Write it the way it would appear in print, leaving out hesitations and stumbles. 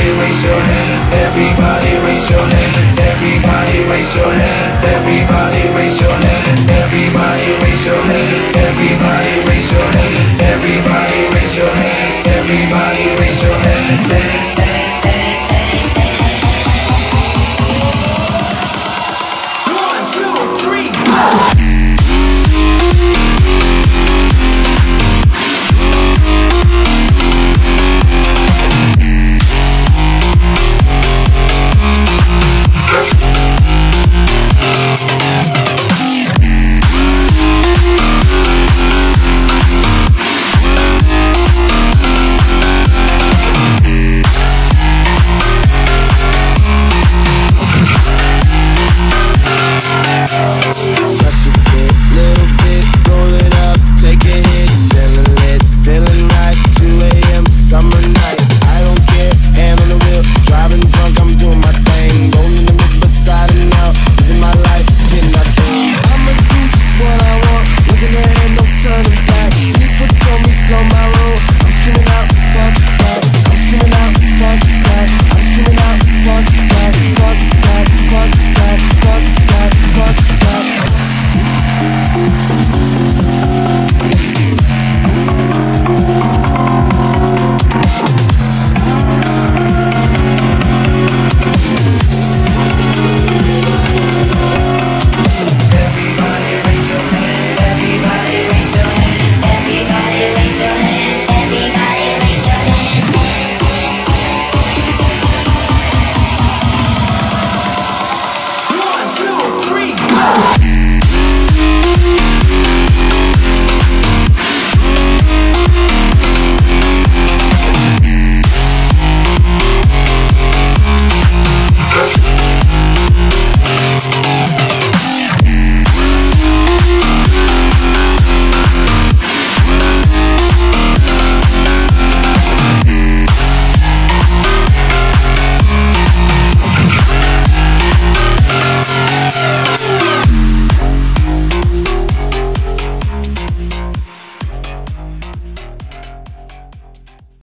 raise your hand. Everybody raise your hand. Everybody raise your hand. Everybody raise your hand. Everybody raise your hand. Everybody raise your hand. Everybody raise your hand. Everybody raise your hand.